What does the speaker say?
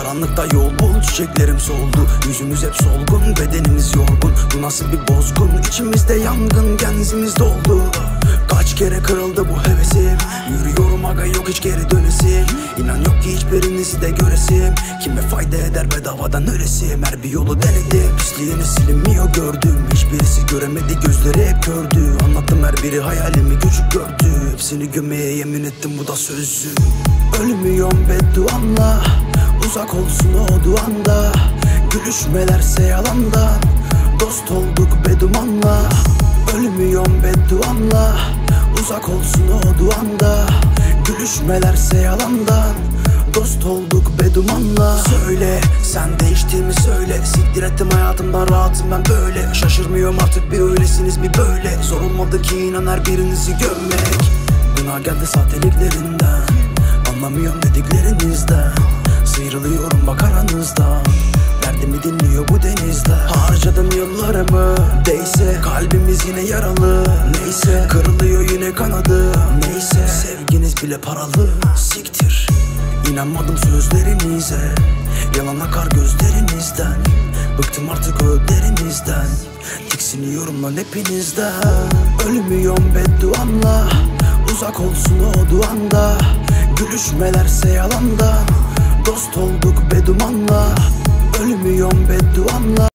Karanlıkta yol bul, çiçeklerim soldu. Yüzümüz hep solgun, bedenimiz yorgun. Bu nasıl bir bozgun, içimizde yangın, genzimiz doldu. Kaç kere kırıldı bu hevesim. Yürüyorum aga, yok hiç geri dönesim. İnan yok ki hiçbirinizi de göresim. Kime fayda eder bedavadan ölesim. Her bir yolu denedim, pisliğini silinmiyor gördüm. Hiçbirisi göremedi, gözleri hep gördü. Anlattım her biri hayalimi küçük gördü. Hepsini gömmeye yemin ettim, bu da sözüm. Ölmüyorum bedduamla, uzak olsun o duanda. Gülüşmelerse yalandan, dost olduk bedumanla. Ölmüyorum bedduamla, uzak olsun o duanda. Gülüşmelerse yalandan, dost olduk bedumanla. Söyle, sen değiştiğimi söyle. Siktir ettim hayatımdan, rahatım ben böyle. Şaşırmıyorum artık, bir öylesiniz bir böyle. Zor olmadı ki inan her birinizi görmek. Günah geldi sahteliklerinden, anlamıyorum dediklerinizden. Sıyrılıyorum bak aranızdan, derdimi dinliyor bu denizde. Harcadım yıllarımı, değse kalbimiz yine yaralı. Neyse kırılıyor yine kanadı. Neyse sevginiz bile paralı. Siktir, İnanmadım sözlerinize, yalan akar gözlerinizden. Bıktım artık öğütlerinizden, tiksiniyorum lan hepinizden. Ölmüyorum bedduamla, uzak olsun o duanda. Gülüşmelerse yalandan, dost olduk bedumanla. Ölmüyorum bedduamla.